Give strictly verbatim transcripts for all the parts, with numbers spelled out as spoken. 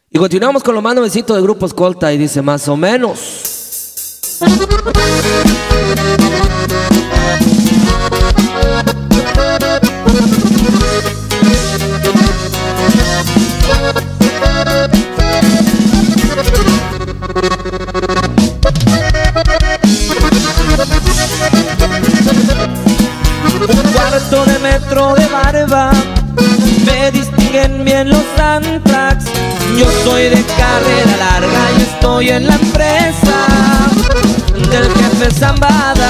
Y continuamos con lo más nuevecito de Grupo Escolta y dice más o menos. Un cuarto de metro de barba, me distinguen bien los Antrax. Yo soy de carrera larga y estoy en la empresa del jefe Zambada.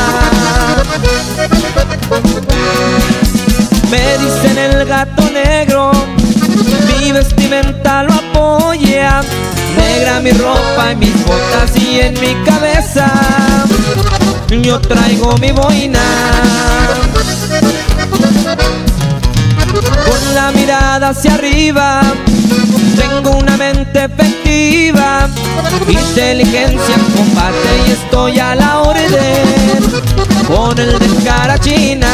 Me dicen el gato negro, mi vestimenta lo apoya. Negra mi ropa y mis botas y en mi cabeza yo traigo mi boina. Con la mirada hacia arriba, tengo una mente efectiva, inteligencia en combate y estoy a la orden con el de cara china.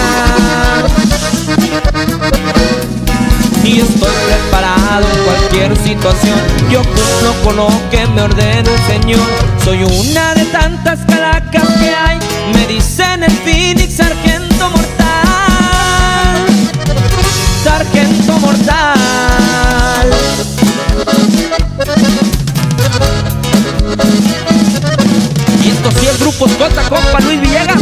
Y estoy preparado en cualquier situación, yo cumplo con lo que me ordena el Señor. Soy una de tantas calacas que hay, me dicen el Phoenix, sargento mortal, sargento mortal. Y esto sí es Grupo Escolta, compa Luis Villegas.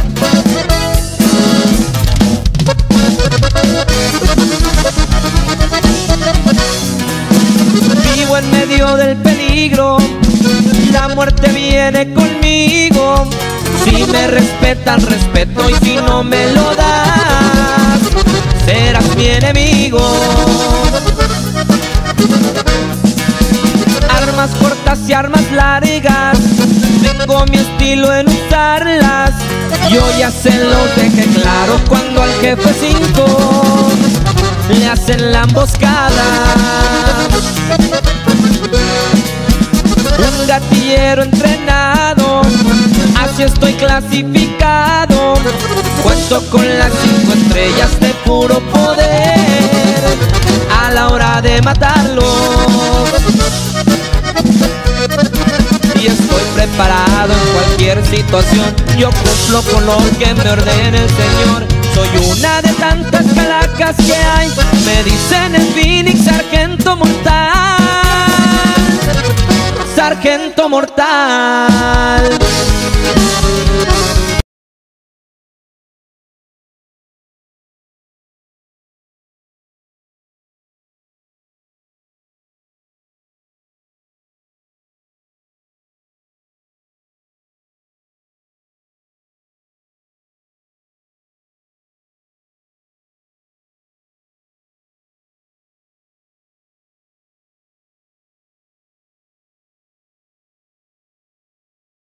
Vivo en medio del peligro, la muerte viene conmigo. Si me respetan, respeto, y si no me lo das, serás mi enemigo. Armas cortas y armas largas, tengo mi estilo en usarlas. Yo ya se los dejé claro cuando al jefe cinco le hacen la emboscada. Un gatillero entrenado, así estoy clasificado. Cuento con las cinco estrellas de puro poder a la hora de matarlos. Y estoy preparado en cualquier situación, yo cumplo con lo que me ordena el Señor. Soy una de tantas calacas que hay, me dicen el Phoenix, sargento mortal, sargento mortal.